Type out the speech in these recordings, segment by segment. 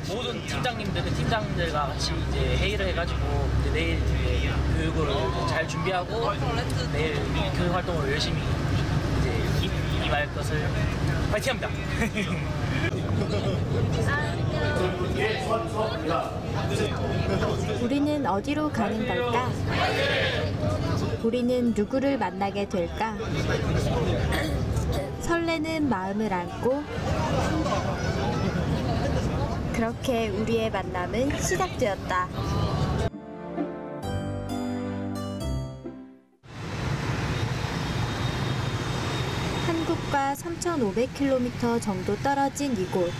모든 팀장들과 같이 이제 회의를 해가지고 이제 내일 이제 교육을 잘 준비하고 내일 교육 활동을 열심히 이제 임할 것을 파이팅합니다. 우리는 어디로 가는 걸까? 우리는 누구를 만나게 될까? 설레는 마음을 안고 그렇게 우리의 만남은 시작되었다. 한국과 3,500km 정도 떨어진 이곳.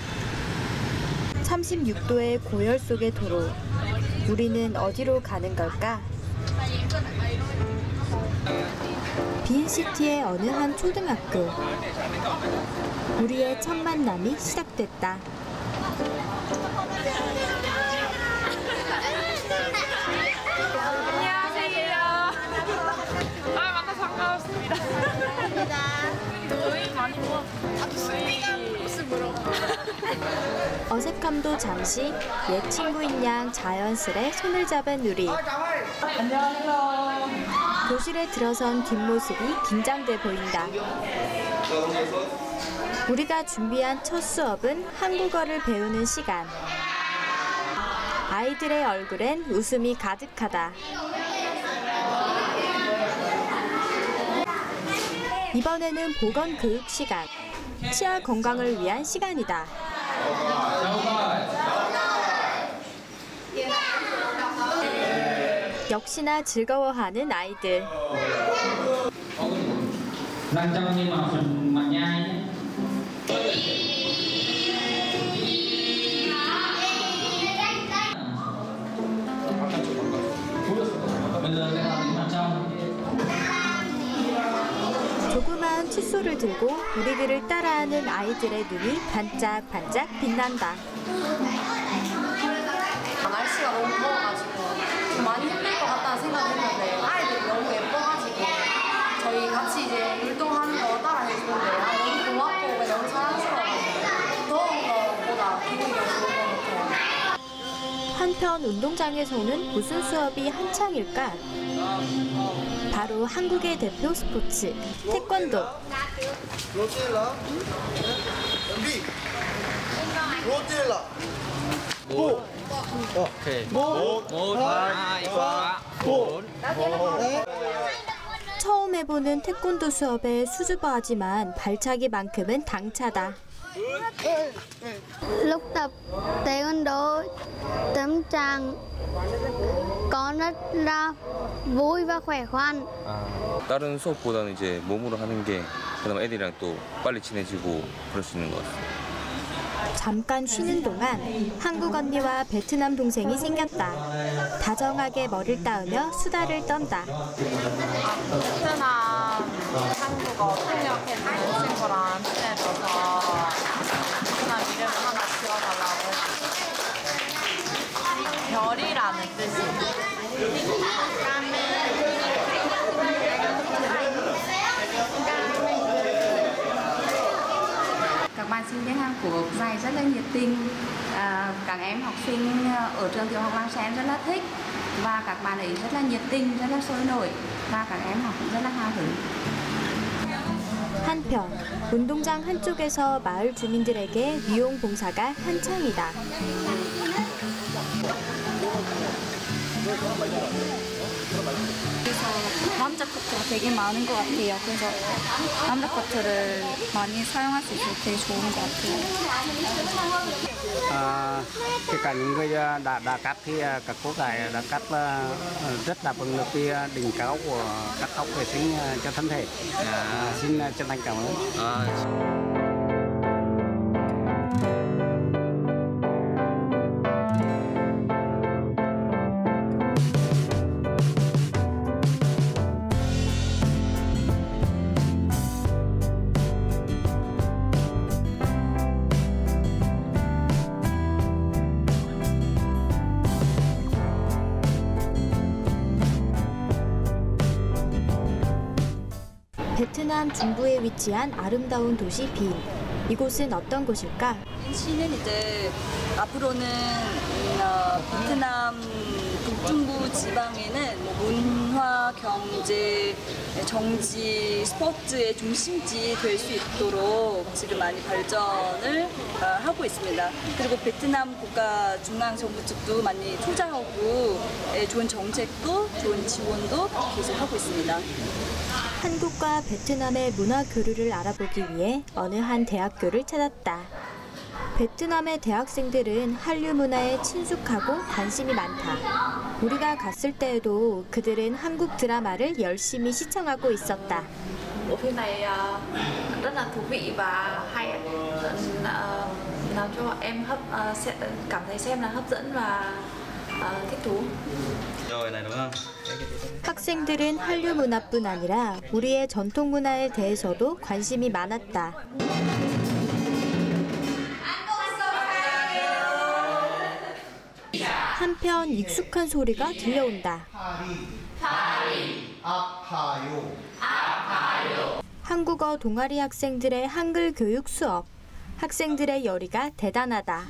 36도의 고열 속의 도로. 우리는 어디로 가는 걸까? 빈시티의 어느 한 초등학교. 우리의 첫 만남이 시작됐다. 안녕하세요. 만나서 반가웠습니다. 저희 많이 모습으로. 어색함도 잠시 옛 친구인 양 자연스레 손을 잡은 우리. 안녕하세요. 교실에 들어선 뒷모습이 긴장돼 보인다. 우리가 준비한 첫 수업은 한국어를 배우는 시간. 아이들의 얼굴엔 웃음이 가득하다. 이번에는 보건교육 시간. 치아 건강을 위한 시간이다. 역시나 즐거워하는 아이들. 조그마한 칫솔을 들고 우리들을 따라하는 아이들의 눈이 반짝반짝 빛난다. 날씨가 너무 더워가지고 좀 많이 힘들 것 같다는 생각을 했는데 아이들이 너무 예뻐가지고 저희 같이 이제 운동하는 거 따라 해주는데 너무 고맙고 너무 사랑스러워가지고 더운 것보다 기분이 좋은 것 같아요. 한편 운동장에서는 무슨 수업이 한창일까? 바로 한국의 대표 스포츠, 태권도. 처음 해보는 태권도 수업에 수줍어하지만 발차기만큼은 당차다. Lúc tập taekwondo, tâm trạng có rất là vui và khỏe khoắn. 다른 수업보다는 이제 몸으로 하는 게 그나마 애들이랑 또 빨리 친해지고 그럴 수 있는 것 같아요. 잠깐 쉬는 동안 한국 언니와 베트남 동생이 생겼다. 다정하게 머리를 따으며 수다를 떤다. 베트남, 한국어 통역해주는 친구랑 친해져서 베트남 이름 하나 지어달라고 했어요. 별이라는 뜻이. Các bạn sinh viên Hàn Quốc dạy rất là nhiệt tình, các em học sinh ở trường tiểu học Làng Sen rất là thích và các bạn ấy rất là nhiệt tình, rất là sôi nổi và các em học cũng rất là hào hứng. 한편 운동장 한쪽에서 마을 주민들에게 미용 봉사가 한창이다. 그래서 남자 커트가 되게 많은 것 같아요. 그래서 남자 커트를 많이 사용할 수 있어서 되게 좋은 것 같아요. Kể cả những người đã cắt thì các cô gái đã cắt rất là bằng lực đỉnh cao của cắt tóc vệ sinh cho thân thể. Xin chân thành cảm ơn. 베트남 중부에 위치한 아름다운 도시 빈. 이곳은 어떤 곳일까? 빈시는 이제 앞으로는 베트남 북중부 지방에는 문화, 경제, 정치, 스포츠의 중심지 될 수 있도록 지금 많이 발전을 하고 있습니다. 그리고 베트남 국가 중앙 정부 측도 많이 투자하고 좋은 정책도 좋은 지원도 계속하고 있습니다. 한국과 베트남의 문화 교류를 알아보기 위해 어느 한 대학교를 찾았다. 베트남의 대학생들은 한류 문화에 친숙하고 관심이 많다. 우리가 갔을 때에도 그들은 한국 드라마를 열심히 시청하고 있었다. bộ phim này rất là thú vị và hay, làm cho em cảm thấy xem là hấp dẫn và thích thú. 학생들은 한류 문화뿐 아니라 우리의 전통 문화에 대해서도 관심이 많았다. 한편 익숙한 소리가 들려온다. 한국어 동아리 학생들의 한글 교육 수업. 학생들의 열의가 대단하다.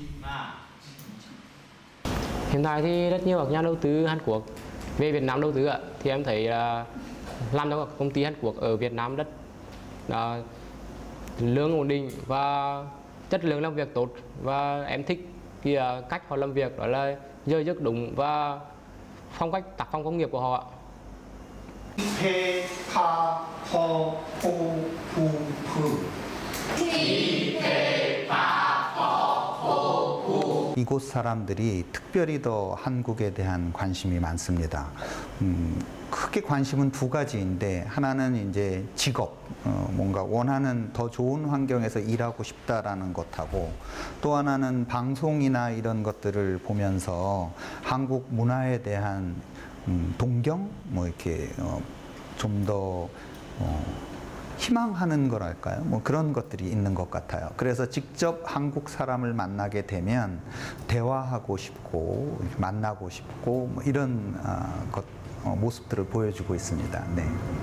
Hiện tại thì rất nhiều các nhà đầu tư Hàn Quốc về Việt Nam đầu tư ạ, thì em thấy làm trong các công ty Hàn Quốc ở Việt Nam rất lương ổn định và chất lượng làm việc tốt, và em thích cái cách họ làm việc, đó là giờ giấc đúng và phong cách tác phong công nghiệp của họ ạ. 이곳 사람들이 특별히 더 한국에 대한 관심이 많습니다. 크게 관심은 두 가지인데, 하나는 이제 직업, 뭔가 원하는 더 좋은 환경에서 일하고 싶다라는 것하고, 또 하나는 방송이나 이런 것들을 보면서 한국 문화에 대한 동경, 뭐 이렇게 좀 더 희망하는 거랄까요? 뭐 그런 것들이 있는 것 같아요. 그래서 직접 한국 사람을 만나게 되면 대화하고 싶고 만나고 싶고 뭐 이런 모습들을 보여주고 있습니다. 네.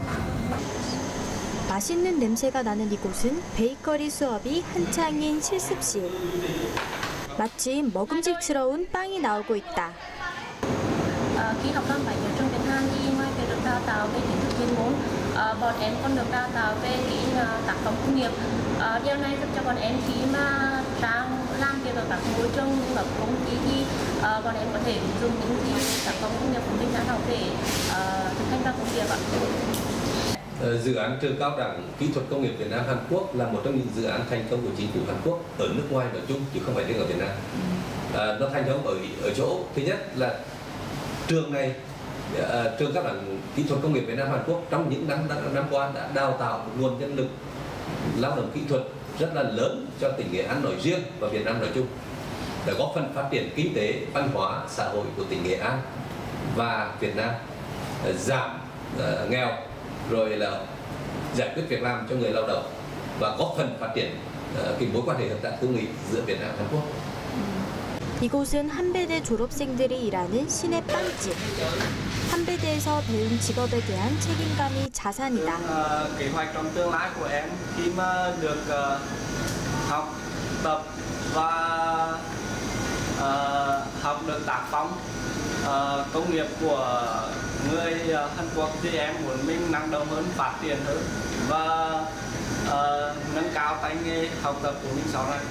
맛있는 냄새가 나는 이곳은 베이커리 수업이 한창인 실습실. 마침 먹음직스러운 빵이 나오고 있다. Khi học năm 7 ở trường Việt Nam thì ngoài việc được đào tạo về kiến thức chuyên môn, bọn em còn được đào tạo về kỹ tác phẩm công nghiệp. Điều này giúp cho bọn em khi mà làm việc ở các môi trường ở công ty thì bọn em có thể dùng những tác phẩm công nghiệp của mình đã học để thực hành vào công việc ạ. Dự án trường cao đẳng kỹ thuật công nghiệp Việt Nam Hàn Quốc là một trong những dự án thành công của chính phủ Hàn Quốc ở nước ngoài nói chung, chứ không phải riêng ở Việt Nam. Nó thành công ở chỗ thứ nhất là trường này, trường cao đẳng kỹ thuật công nghiệp Việt Nam Hàn Quốc trong những năm qua đã đào tạo một nguồn nhân lực lao động kỹ thuật rất là lớn cho tỉnh Nghệ An nói riêng và Việt Nam nói chung, để góp phần phát triển kinh tế, văn hóa, xã hội của tỉnh Nghệ An và Việt Nam, giảm nghèo, rồi là giải quyết việc làm cho người lao động và góp phần phát triển cái mối quan hệ hợp tác hữu nghị giữa Việt Nam và Hàn Quốc. 이곳은 한배대 졸업생들이 일하는 시내 빵집. 한배대에서 배운 직업에 대한 책임감이 자산이다. Kế hoạch trong tương lai của em khi mà được học tập và học được tác phong công nghiệp của người Hàn Quốc thì em muốn mình năng động hơn, phát triển hơn và nâng cao tay nghề học tập của mình sau này.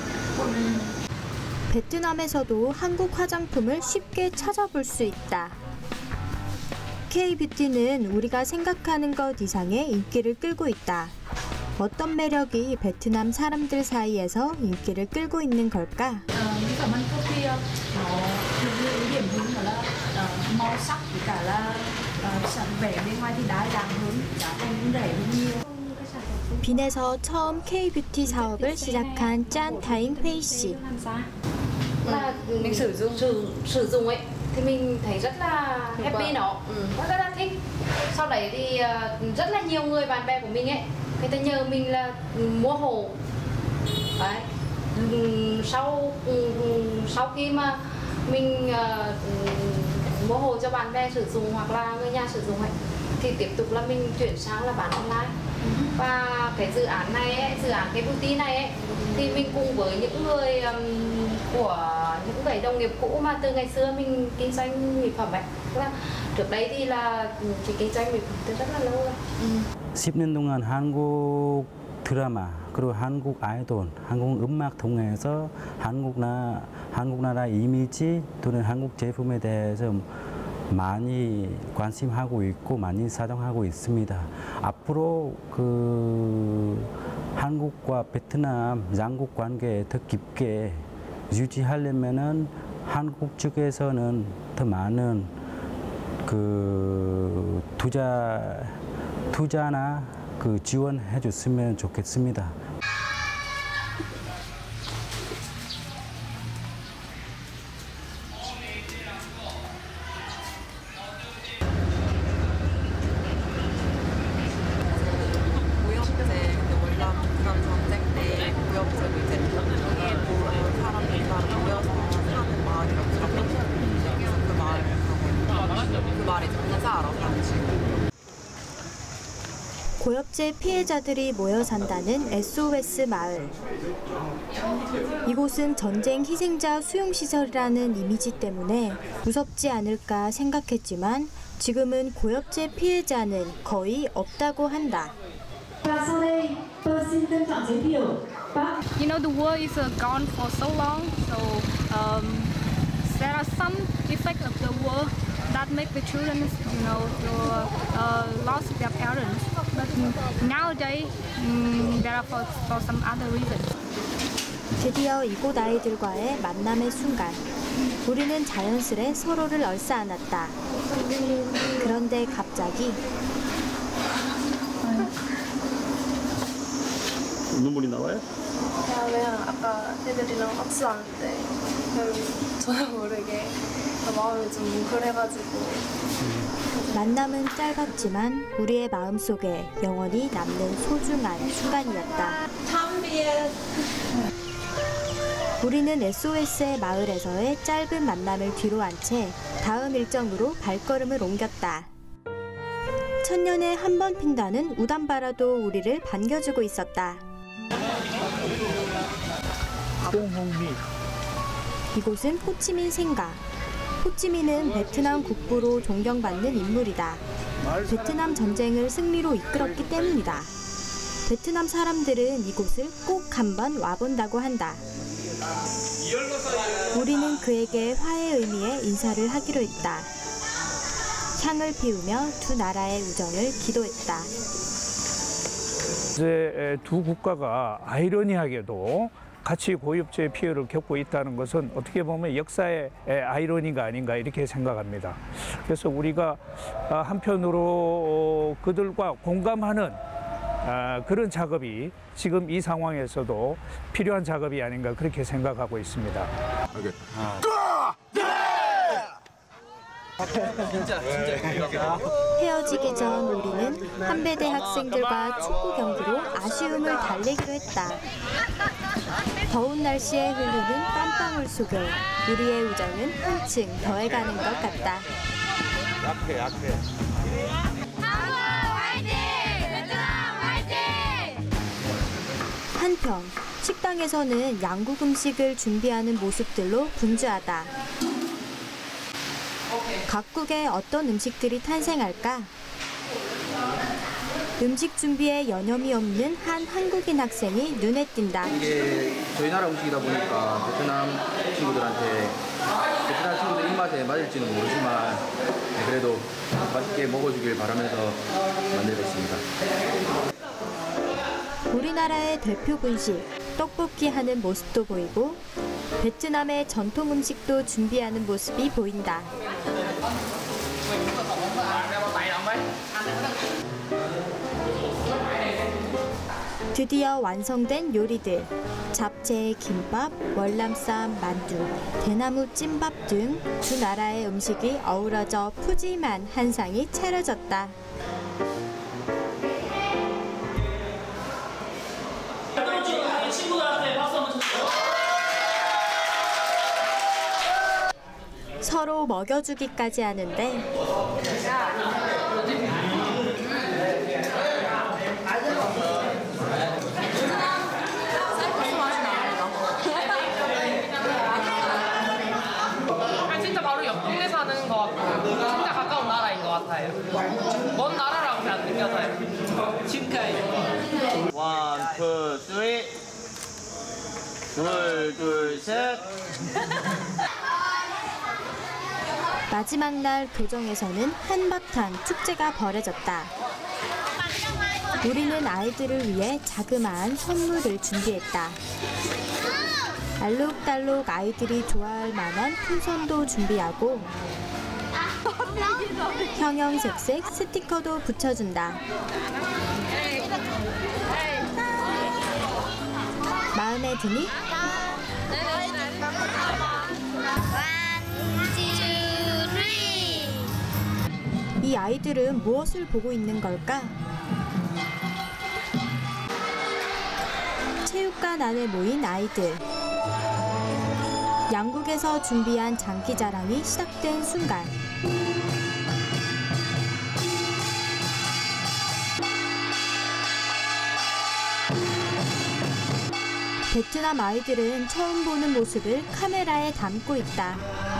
베트남에서도 한국 화장품을 쉽게 찾아볼 수 있다. K-뷰티는 우리가 생각하는 것 이상의 인기를 끌고 있다. 어떤 매력이 베트남 사람들 사이에서 인기를 끌고 있는 걸까? Mỹ phẩm Hàn Quốc thì nó được điểm hơn là màu sắc với cả là sản vẻ bên ngoài thì đa dạng hơn, giá thành cũng rẻ hơn nhiều. 빈에서 처음 K-뷰티 사업을 시작한 짠 타잉 회이 씨. Là mình sử dụng ấy thì mình thấy rất là happy nó, rất là thích. Sau đấy thì rất là nhiều người bạn bè của mình ấy, người ta nhờ mình là mua hộ. Đấy. Sau khi mà mình mua hộ cho bạn bè sử dụng hoặc là người nhà sử dụng ấy, thì tiếp tục là mình chuyển sang là bán online. Và cái dự án này ấy, dự án cái boutique này ấy, thì mình cùng với những người của những người đồng nghiệp cũ mà từ ngày xưa mình kinh doanh mỹ phẩm ấy. Trước đây thì là chỉ kinh doanh mỹ phẩm từ rất là lâu rồi. 10년 동안 한국 드라마 그리고 한국 아이돌, 한국 음악 통해서 한국 나라 이미지 또는 한국 제품에 대해서 많이 관심하고 있고 많이 사랑하고 있습니다. 앞으로 한국과 베트남 양국 관계 더 깊게 유지하려면은 한국 측에서는 더 많은 투자나 지원해 줬으면 좋겠습니다. 고엽제 피해자들이 모여 산다는 SOS 마을. 이곳은 전쟁 희생자 수용시설이라는 이미지 때문에 무섭지 않을까 생각했지만 지금은 고엽제 피해자는 거의 없다고 한다. You know, the war is gone for so long, so there are some effects of the war that make the children, you know, lost their parents. But nowadays, there are for some other reasons. 드디어 이곳 아이들과의 만남의 순간, 우리는 자연스레 서로를 얼싸안았다. 그런데 갑자기 눈물이 나와요? 그냥 아까 애들이랑 악수하는데 저도 모르게 마음이 좀 뭉클해가지고. 만남은 짧았지만 우리의 마음속에 영원히 남는 소중한 순간이었다. 우리는 SOS의 마을에서의 짧은 만남을 뒤로한 채 다음 일정으로 발걸음을 옮겼다. 천년에 한 번 핀다는 우담바라도 우리를 반겨주고 있었다. 이곳은 호치민 생가. 호치민은 베트남 국부로 존경받는 인물이다. 베트남 전쟁을 승리로 이끌었기 때문이다. 베트남 사람들은 이곳을 꼭 한번 와본다고 한다. 우리는 그에게 화해 의미의 인사를 하기로 했다. 향을 피우며 두 나라의 우정을 기도했다. 이제 두 국가가 아이러니하게도 같이 고엽제 피해를 겪고 있다는 것은 어떻게 보면 역사의 아이러니가 아닌가 이렇게 생각합니다. 그래서 우리가 한편으로 그들과 공감하는 그런 작업이 지금 이 상황에서도 필요한 작업이 아닌가 그렇게 생각하고 있습니다. 헤어지기 전 우리는 한배대 학생들과 축구 경기로 아쉬움을 달래기로 했다. 더운 날씨에 흐르는 땀방울 속에 우리의 우정은 한층 더해가는 것 같다. 약해. 한편 식당에서는 양국 음식을 준비하는 모습들로 분주하다. 각국에 어떤 음식들이 탄생할까? 음식 준비에 여념이 없는 한 한국인 학생이 눈에 띈다. 이게 저희 나라 음식이다 보니까 베트남 친구들 입맛에 맞을지는 모르지만 그래도 맛있게 먹어주길 바라면서 만들고 있습니다. 우리나라의 대표 분식, 떡볶이 하는 모습도 보이고 베트남의 전통 음식도 준비하는 모습이 보인다. 드디어 완성된 요리들. 잡채, 김밥, 월남쌈, 만두, 대나무 찜밥 등 두 나라의 음식이 어우러져 푸짐한 한상이 차려졌다. 서로 먹여주기까지 하는데 같아요. 먼 나라라고 잘 안 느껴져요. 지금까지. 1, 2, 3. 둘, 셋. 마지막 날 교정에서는 한바탕 축제가 벌어졌다. 우리는 아이들을 위해 자그마한 선물을 준비했다. 알록달록 아이들이 좋아할 만한 풍선도 준비하고 형형색색 스티커도 붙여준다. 마음에 드니? 이 아이들은 무엇을 보고 있는 걸까? 체육관 안에 모인 아이들. 양국에서 준비한 장기자랑이 시작된 순간 베트남 아이들은 처음 보는 모습을 카메라에 담고 있다.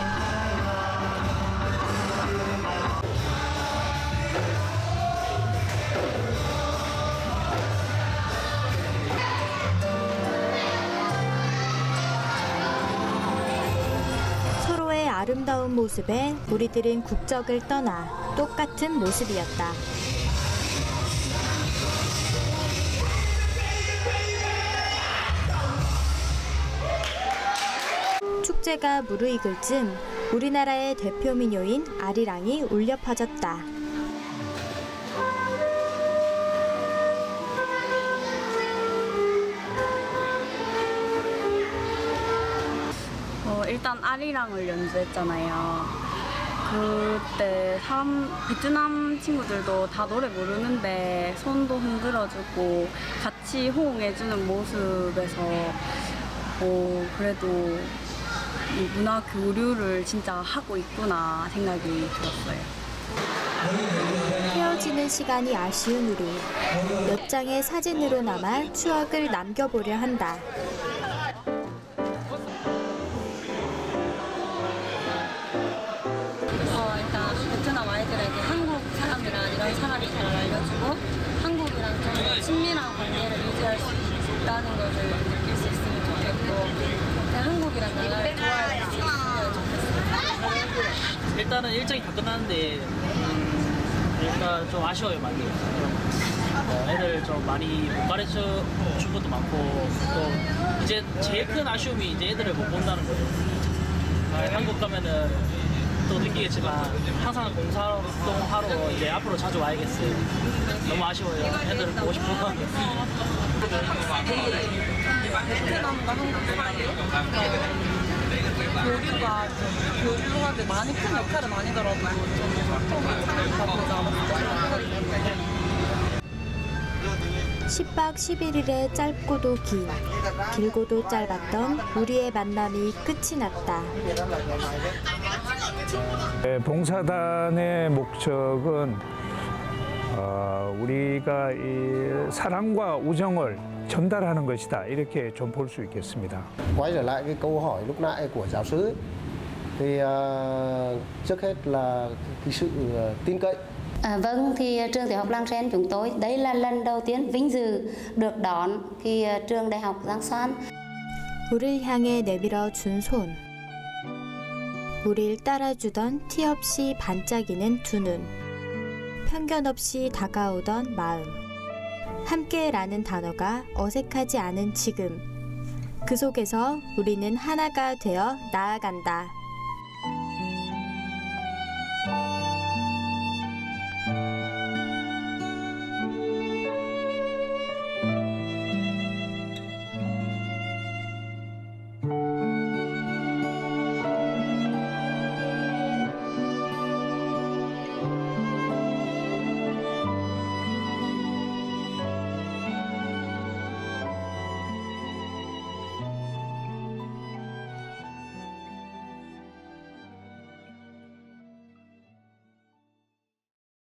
서로의 아름다운 모습에 우리들은 국적을 떠나 똑같은 모습이었다. 축제가 무르익을 즈음 우리나라의 대표 민요인 아리랑이 울려 퍼졌다. 일단 아리랑을 연주했잖아요. 그때 베트남 친구들도 다 노래 모르는데 손도 흔들어주고 같이 호응해주는 모습에서 그래도 이 문화 교류를 진짜 하고 있구나 생각이 들었어요. 헤어지는 시간이 아쉬운 우리. 몇 장의 사진으로나마 추억을 남겨보려 한다. 일단 베트남 아이들에게 한국 사람이란 이런 사람이 잘 알려주고 한국이랑 좀 더 친밀한 관계를 유지할 수 있다는 것을 느낄 수 있으면 좋겠고 한국이란 나라를 좋아할 수 있으면 좋겠습니다. 일단은 일정이 다 끝났는데 일단 좀 아쉬워요 많이. 애들 좀 많이 못 가르쳐 준 것도 많고 또 이제 제일 큰 아쉬움이 이제 애들을 못 본다는 거죠. 한국 가면은 또 느끼겠지만 항상 봉사활동하러 이제 앞으로 자주 와야겠어요. 너무 아쉬워요. 애들 보고 싶어요. 베트남과 한국 사이에 교류하는데 많이 큰 역할은 아니더라도 좀 소통이 가보지 않았을까. 10박 11일의 짧고도 길고도 짧았던 우리의 만남이 끝이 났다. 봉사단의 목적은 우리가 이 사랑과 우정을 전달하는 것이다. 이렇게 좀 볼 수 있겠습니다. Quay trở lại cái câu hỏi lúc nãy của giáo sư thì trước hết là cái sự tin cậy. Vâng, thì trường tiểu học Lang Sen chúng tôi đây là lần đầu tiên vinh dự được đón khi trường đại học Giang Son. 우리를 향해 내밀어 준 손. 우릴 따라주던 티 없이 반짝이는 두 눈. 편견 없이 다가오던 마음. 함께라는 단어가 어색하지 않은 지금. 그 속에서 우리는 하나가 되어 나아간다.